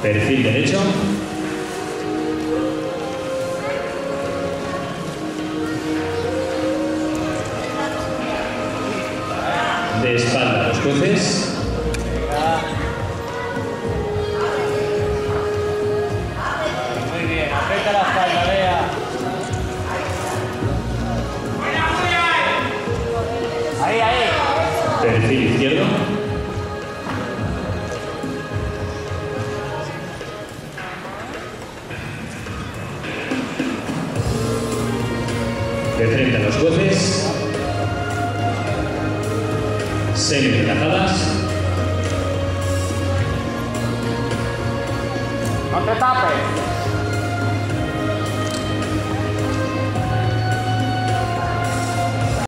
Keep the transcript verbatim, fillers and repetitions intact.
Perfil derecho. De espalda a los jueces. Muy bien, aprieta la espalda, Lea. Ahí, ahí. Perfil izquierdo. De frente a los jueces. Semi relajadas. No te tapes.